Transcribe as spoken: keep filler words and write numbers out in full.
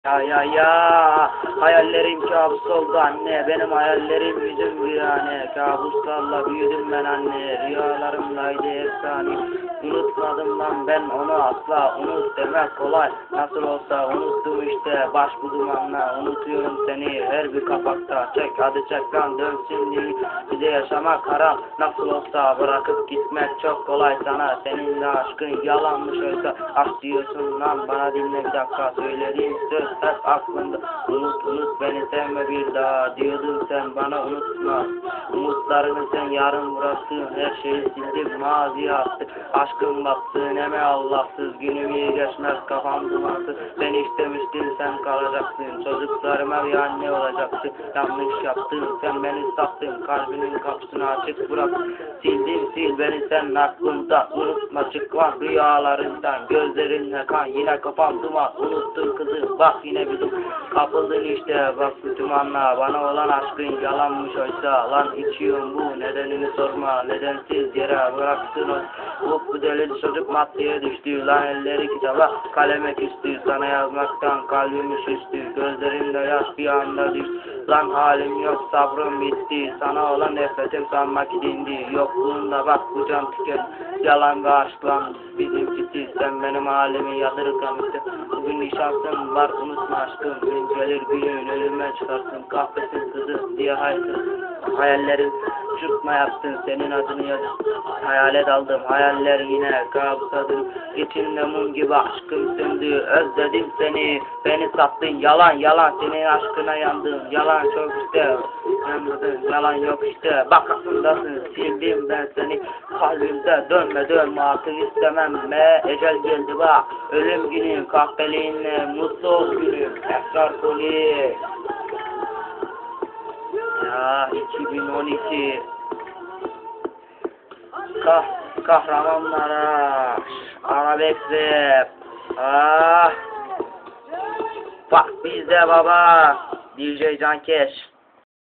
Ya ya ya, hayallerim kabus oldu anne, benim hayallerim yüzüm virane, kabuslarla büyüdüm ben anne, rüyalarımdaydı efsane, unutmadım lan ben onu asla, unut demek kolay, nasıl olsa unuttum işte, baş bu dumanla, unutuyorum seni her bir kapakta, çek hadi çek lan dönsün değil, bize yaşamak haram, nasıl olsa bırakıp gitmek çok kolay sana, seninle aşkın yalanmış oysa, aşk diyorsun lan bana dinle bir dakika, söylediğim söz hep aklımda, unut unut beni sevme bir daha, diyordun sen bana unutma, umutlarını sen yarın bıraktın, her şeyi sildim maziye attı, aşkım battı neme Allahsız, günüm iyi geçmez kafam dumansız, sen istemiştin sen kalacaksın, çocuklarıma bir anne olacaksın, yanlış yaptın sen beni sattın, kalbinin kapısını açık bırak, sildim sil beni sen aklımda, unutma çıkma rüyalarından, gözlerinle kan yine kafam duman, unuttun kızım bak yine bizim kapıldın işte bak bu dumanla, bana olan aşkın yalanmış oysa, lan içiyorum bu nedenini sorma, nedensiz yere bıraktın o bu, bu deli çocuk maddeye düştü, lan elleri kitaba kaleme küstü, sana yazmaktan kalbim üşüştü, gözlerimde yaş bir anda düştü, lan halim yok sabrım bitti, sana olan nefretim sanmak dindi, yokluğunda bak bu can tüken, yalan ve aşklan bizimkisi, sen benim halimi yadırgamışsın, bugün nişansın var unutma aşkım, gün gelir günün önüme çıkarsın, kahvesin kızı diye haykır, hayallerim uçurtma yaptın, senin adını yaz, hayale daldım, hayaller yine kabısadım, içimde mum gibi aşkım söndü, özledim seni, beni sattın, yalan yalan, senin aşkına yandım, yalan çok işte, yanmadın, yalan yok işte, bak aklımdasın, sildim ben seni, kalbimde dönme dönme artık istemem be, ecel geldi bak, ölüm günü, kahveliğinle mutlu ol günüm, esrar polis. Ya iki bin on iki Kah kahramanlara Arabesk rap. Ah, bak bizde baba D J Cankeş.